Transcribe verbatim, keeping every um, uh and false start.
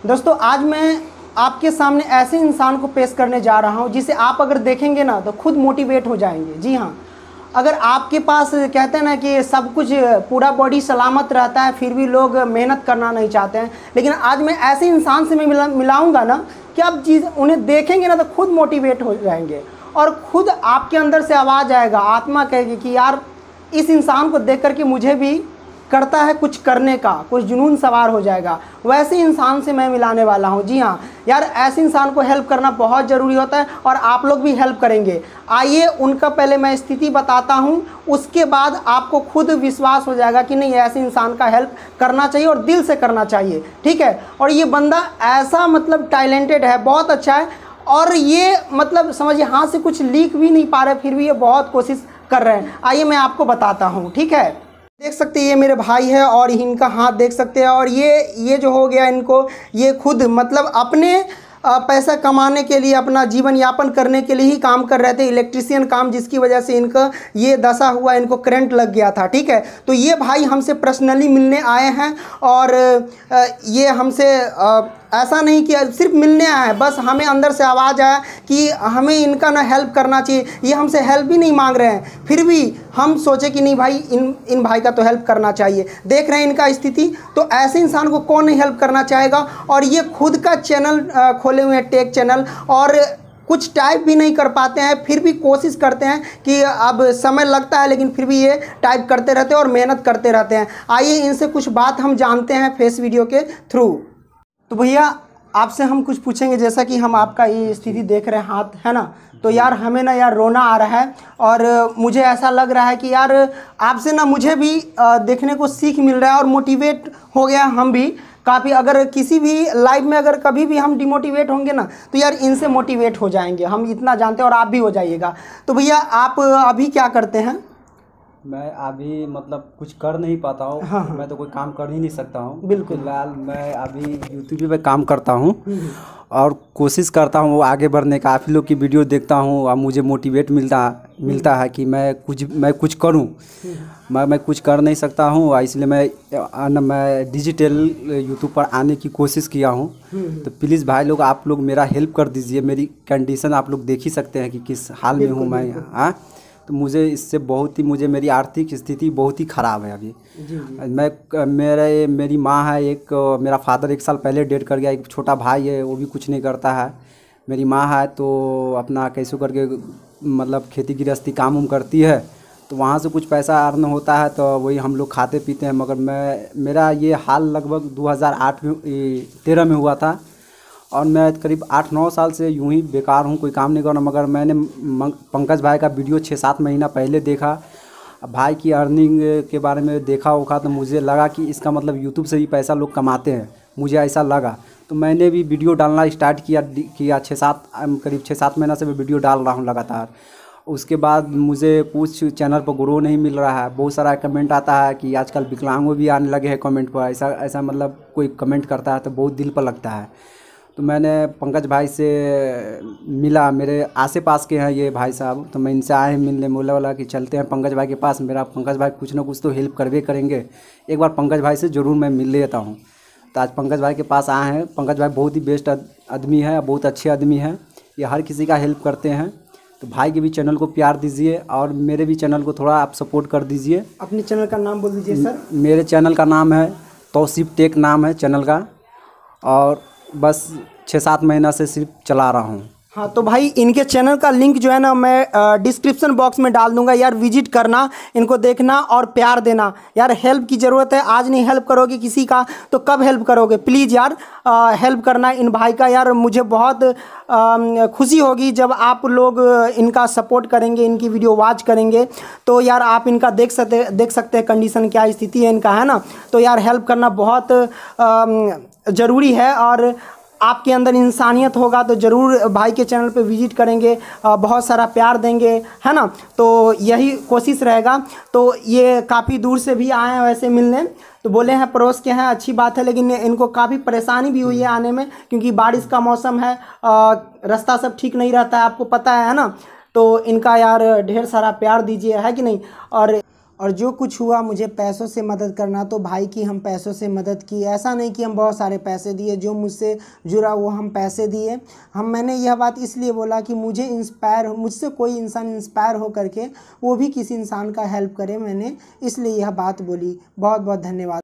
दोस्तों आज मैं आपके सामने ऐसे इंसान को पेश करने जा रहा हूं जिसे आप अगर देखेंगे ना तो खुद मोटिवेट हो जाएंगे। जी हाँ, अगर आपके पास कहते हैं ना कि सब कुछ पूरा बॉडी सलामत रहता है फिर भी लोग मेहनत करना नहीं चाहते हैं, लेकिन आज मैं ऐसे इंसान से मैं मिला मिलाऊंगा ना कि आप चीज़ उन्हें देखेंगे ना तो खुद मोटिवेट हो जाएंगे और खुद आपके अंदर से आवाज़ आएगा, आत्मा कहेगी कि यार इस इंसान को देख करके मुझे भी करता है कुछ करने का, कुछ जुनून सवार हो जाएगा। वैसे इंसान से मैं मिलाने वाला हूँ। जी हाँ यार, ऐसे इंसान को हेल्प करना बहुत ज़रूरी होता है और आप लोग भी हेल्प करेंगे। आइए उनका पहले मैं स्थिति बताता हूँ, उसके बाद आपको खुद विश्वास हो जाएगा कि नहीं ऐसे इंसान का हेल्प करना चाहिए और दिल से करना चाहिए। ठीक है, और ये बंदा ऐसा मतलब टैलेंटेड है, बहुत अच्छा है और ये मतलब समझिए हाथ से कुछ लीक भी नहीं पा रहे फिर भी ये बहुत कोशिश कर रहे हैं। आइए मैं आपको बताता हूँ। ठीक है, देख सकते हैं ये मेरे भाई है और इनका हाथ देख सकते हैं और ये ये जो हो गया इनको, ये खुद मतलब अपने पैसा कमाने के लिए, अपना जीवन यापन करने के लिए ही काम कर रहे थे, इलेक्ट्रिशियन काम, जिसकी वजह से इनका ये दशा हुआ, इनको करंट लग गया था। ठीक है, तो ये भाई हमसे पर्सनली मिलने आए हैं और ये हमसे ऐसा नहीं कि सिर्फ मिलने आए हैं, बस हमें अंदर से आवाज़ आया कि हमें इनका ना हेल्प करना चाहिए। ये हमसे हेल्प भी नहीं मांग रहे हैं, फिर भी हम सोचे कि नहीं भाई इन इन भाई का तो हेल्प करना चाहिए। देख रहे हैं इनका स्थिति, तो ऐसे इंसान को कौन नहीं हेल्प करना चाहेगा। और ये खुद का चैनल खोले हुए हैं, टेक चैनल, और कुछ टाइप भी नहीं कर पाते हैं फिर भी कोशिश करते हैं कि अब समय लगता है लेकिन फिर भी ये टाइप करते रहते हैं और मेहनत करते रहते हैं। आइए इनसे कुछ बात हम जानते हैं फेस वीडियो के थ्रू। तो भैया आपसे हम कुछ पूछेंगे, जैसा कि हम आपका ये स्थिति देख रहे हैं, हाथ है ना, तो यार हमें ना यार रोना आ रहा है और मुझे ऐसा लग रहा है कि यार आपसे ना मुझे भी देखने को सीख मिल रहा है और मोटिवेट हो गया हम भी काफ़ी। अगर किसी भी लाइफ में अगर कभी भी हम डिमोटिवेट होंगे ना तो यार इनसे मोटिवेट हो जाएंगे, हम इतना जानते हैं और आप भी हो जाइएगा। तो भैया आप अभी क्या करते हैं? मैं अभी मतलब कुछ कर नहीं पाता हूँ। हाँ, मैं तो कोई काम कर ही नहीं सकता हूँ। बिल्कुल। फिलहाल मैं अभी यूट्यूब पे काम करता हूँ और कोशिश करता हूँ आगे बढ़ने का। आप लोग की वीडियो देखता हूँ और मुझे मोटिवेट मिलता मिलता है कि मैं कुछ मैं कुछ करूँ। मैं मैं कुछ कर नहीं सकता हूँ, इसलिए मैं मैं डिजिटल यूट्यूब पर आने की कोशिश किया हूँ। तो प्लीज़ भाई लोग आप लोग मेरा हेल्प कर दीजिए। मेरी कंडीशन आप लोग देख ही सकते हैं कि किस हाल में हूँ मैं। हाँ, तो मुझे इससे बहुत ही मुझे मेरी आर्थिक स्थिति बहुत ही ख़राब है अभी। जी जी। मैं मेरे मेरी माँ है एक, मेरा फादर एक साल पहले डेट कर गया, एक छोटा भाई है वो भी कुछ नहीं करता है। मेरी माँ है तो अपना कैसे करके मतलब खेती गृहस्थी काम उम करती है, तो वहाँ से कुछ पैसा अर्न होता है तो वही हम लोग खाते पीते हैं। मगर मैं मेरा ये हाल लगभग दो हज़ार आठ में तेरह में हुआ था और मैं करीब आठ नौ साल से यूं ही बेकार हूं, कोई काम नहीं कर रहा। मगर मैंने पंकज भाई का वीडियो छः सात महीना पहले देखा, भाई की अर्निंग के बारे में देखा होगा, तो मुझे लगा कि इसका मतलब यूट्यूब से भी पैसा लोग कमाते हैं, मुझे ऐसा लगा। तो मैंने भी वीडियो डालना स्टार्ट किया किया छः सात करीब छः सात महीना से मैं वीडियो डाल रहा हूँ लगातार। उसके बाद मुझे कुछ चैनल पर ग्रो नहीं मिल रहा है। बहुत सारा कमेंट आता है कि आजकल विकलांगों भी आने लगे हैं कमेंट पर, ऐसा ऐसा मतलब कोई कमेंट करता है तो बहुत दिल पर लगता है। तो मैंने पंकज भाई से मिला, मेरे आसे पास के हैं ये भाई साहब, तो मैं इनसे आए मिलने, बोला वाला कि चलते हैं पंकज भाई के पास। मेरा पंकज भाई कुछ ना कुछ तो हेल्प करवे करेंगे, एक बार पंकज भाई से ज़रूर मैं मिल लेता हूँ। तो आज पंकज भाई के पास आए हैं। पंकज भाई बहुत ही बेस्ट आदमी है, बहुत अच्छे आदमी हैं, ये हर किसी का हेल्प करते हैं। तो भाई के भी चैनल को प्यार दीजिए और मेरे भी चैनल को थोड़ा आप सपोर्ट कर दीजिए। अपने चैनल का नाम बोल दीजिए सर। मेरे चैनल का नाम है तौसीफ टेक, नाम है चैनल का, और बस छः सात महीना से सिर्फ चला रहा हूँ। हाँ, तो भाई इनके चैनल का लिंक जो है ना मैं डिस्क्रिप्शन बॉक्स में डाल दूंगा। यार विजिट करना, इनको देखना और प्यार देना। यार हेल्प की ज़रूरत है, आज नहीं हेल्प करोगे किसी का तो कब हेल्प करोगे। प्लीज़ यार आ, हेल्प करना इन भाई का। यार मुझे बहुत आ, खुशी होगी जब आप लोग इनका सपोर्ट करेंगे, इनकी वीडियो वॉच करेंगे। तो यार आप इनका देख सकते देख सकते हैं कंडीशन क्या स्थिति है इनका, है ना। तो यार हेल्प करना बहुत ज़रूरी है और आपके अंदर इंसानियत होगा तो ज़रूर भाई के चैनल पे विजिट करेंगे, बहुत सारा प्यार देंगे, है ना। तो यही कोशिश रहेगा। तो ये काफ़ी दूर से भी आए हैं वैसे मिलने, तो बोले हैं पड़ोस के हैं, अच्छी बात है, लेकिन इनको काफ़ी परेशानी भी हुई है आने में क्योंकि बारिश का मौसम है, रास्ता सब ठीक नहीं रहता है, आपको पता है ना। तो इनका यार ढेर सारा प्यार दीजिए, है कि नहीं। और और जो कुछ हुआ मुझे पैसों से मदद करना, तो भाई की हम पैसों से मदद की। ऐसा नहीं कि हम बहुत सारे पैसे दिए, जो मुझसे जुड़ा वो हम पैसे दिए। हम मैंने यह बात इसलिए बोला कि मुझे इंस्पायर मुझसे कोई इंसान इंस्पायर हो करके वो भी किसी इंसान का हेल्प करे, मैंने इसलिए यह बात बोली। बहुत बहुत धन्यवाद।